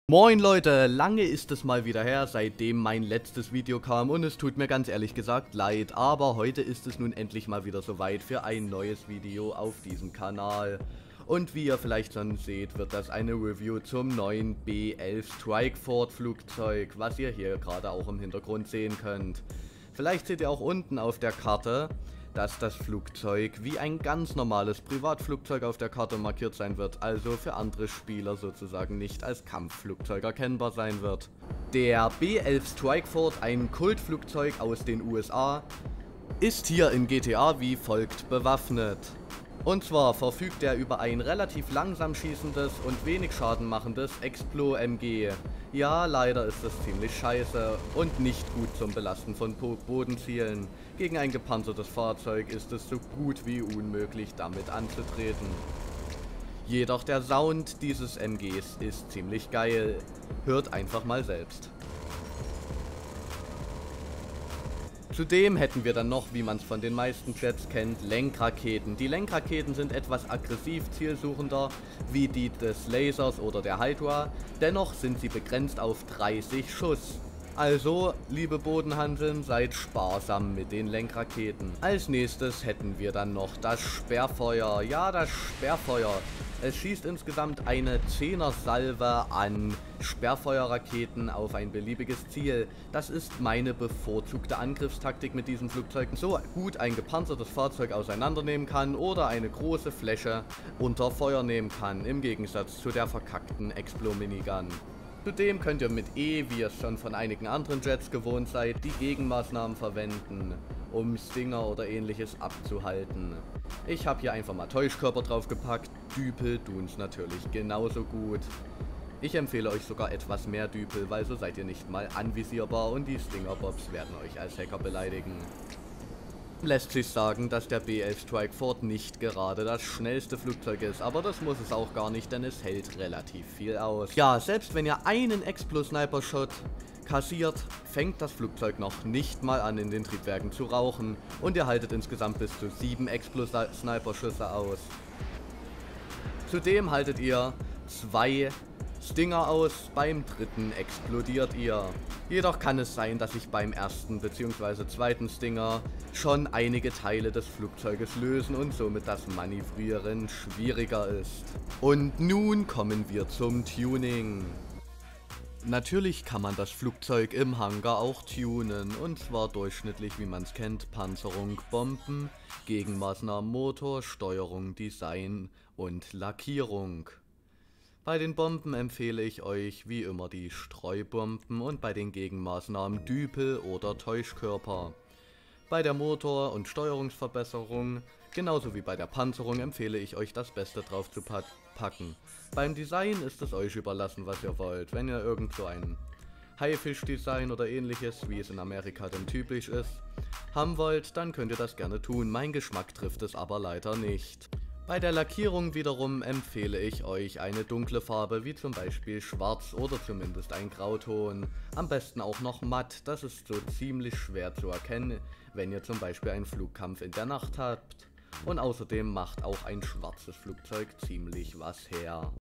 Moin Leute, lange ist es mal wieder her, seitdem mein letztes Video kam und es tut mir ganz ehrlich gesagt leid, aber heute ist es nun endlich mal wieder soweit für ein neues Video auf diesem Kanal. Und wie ihr vielleicht schon seht, wird das eine Review zum neuen B-11 Strike-Ford Flugzeug, was ihr hier gerade auch im Hintergrund sehen könnt. Vielleicht seht ihr auch unten auf der Karte, dass das Flugzeug wie ein ganz normales Privatflugzeug auf der Karte markiert sein wird, also für andere Spieler sozusagen nicht als Kampfflugzeug erkennbar sein wird. Der B-11 Strike-Ford, ein Kultflugzeug aus den USA, ist hier in GTA wie folgt bewaffnet. Und zwar verfügt er über ein relativ langsam schießendes und wenig Schaden machendes Explo-MG. Ja, leider ist das ziemlich scheiße und nicht gut zum Belasten von Bodenzielen. Gegen ein gepanzertes Fahrzeug ist es so gut wie unmöglich damit anzutreten. Jedoch der Sound dieses MGs ist ziemlich geil. Hört einfach mal selbst. Zudem hätten wir dann noch, wie man es von den meisten Jets kennt, Lenkraketen. Die Lenkraketen sind etwas aggressiv zielsuchender wie die des Lasers oder der Hydra, dennoch sind sie begrenzt auf 30 Schuss. Also, liebe Bodenhanseln, seid sparsam mit den Lenkraketen. Als nächstes hätten wir dann noch das Sperrfeuer. Ja, das Sperrfeuer. Es schießt insgesamt eine 10er Salve an Sperrfeuerraketen auf ein beliebiges Ziel. Das ist meine bevorzugte Angriffstaktik mit diesen Flugzeugen. So gut ein gepanzertes Fahrzeug auseinandernehmen kann oder eine große Fläche unter Feuer nehmen kann, im Gegensatz zu der verkackten Explo-Minigun. Zudem könnt ihr mit E, wie ihr es schon von einigen anderen Jets gewohnt seid, die Gegenmaßnahmen verwenden, um Stinger oder ähnliches abzuhalten. Ich habe hier einfach mal Täuschkörper draufgepackt, Düpel tun's natürlich genauso gut. Ich empfehle euch sogar etwas mehr Düpel, weil so seid ihr nicht mal anvisierbar und die Stingerbobs werden euch als Hacker beleidigen. Lässt sich sagen, dass der B-11 Strike-Ford nicht gerade das schnellste Flugzeug ist, aber das muss es auch gar nicht, denn es hält relativ viel aus. Ja, selbst wenn ihr einen Explo-Sniper-Shot kassiert, fängt das Flugzeug noch nicht mal an, in den Triebwerken zu rauchen und ihr haltet insgesamt bis zu 7 Explo-Sniper-Schüsse aus. Zudem haltet ihr 2 Stinger aus, beim dritten explodiert ihr. Jedoch kann es sein, dass sich beim ersten bzw. zweiten Stinger schon einige Teile des Flugzeuges lösen und somit das Manövrieren schwieriger ist. Und nun kommen wir zum Tuning. Natürlich kann man das Flugzeug im Hangar auch tunen, und zwar durchschnittlich wie man es kennt: Panzerung, Bomben, Gegenmaßnahmen, Motor, Steuerung, Design und Lackierung. Bei den Bomben empfehle ich euch wie immer die Streubomben und bei den Gegenmaßnahmen Düpel oder Täuschkörper. Bei der Motor- und Steuerungsverbesserung, genauso wie bei der Panzerung, empfehle ich euch das Beste drauf zu packen. Beim Design ist es euch überlassen, was ihr wollt. Wenn ihr irgend so ein Haifisch-Design oder ähnliches, wie es in Amerika denn typisch ist, haben wollt, dann könnt ihr das gerne tun. Mein Geschmack trifft es aber leider nicht. Bei der Lackierung wiederum empfehle ich euch eine dunkle Farbe, wie zum Beispiel schwarz oder zumindest ein Grauton. Am besten auch noch matt, das ist so ziemlich schwer zu erkennen, wenn ihr zum Beispiel einen Flugkampf in der Nacht habt. Und außerdem macht auch ein schwarzes Flugzeug ziemlich was her.